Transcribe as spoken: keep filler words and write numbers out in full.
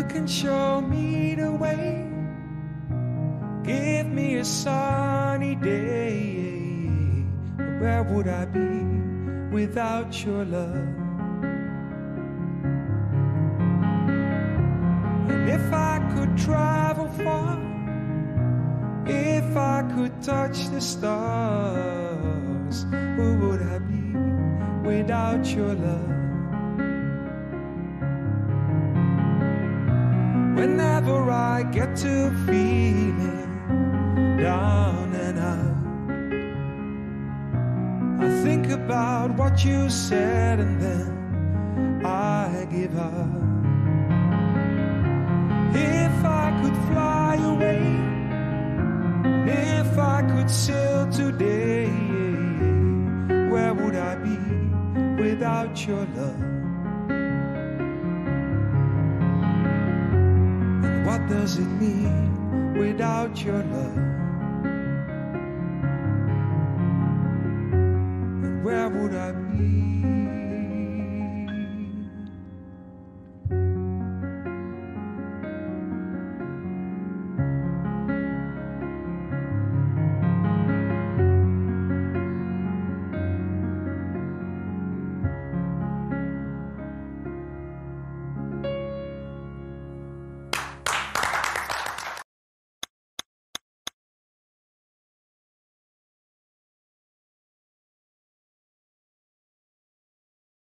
can show me the way. Give me a sunny day. Where would I be without your love? And if I could travel far, if I could touch the stars, who would I be without your love? Whenever I get to feeling down and out, I think about what you said and then I give up. If I could fly away, if I could sail today, where would I be without your love? And what does it mean without your love? And where would I be?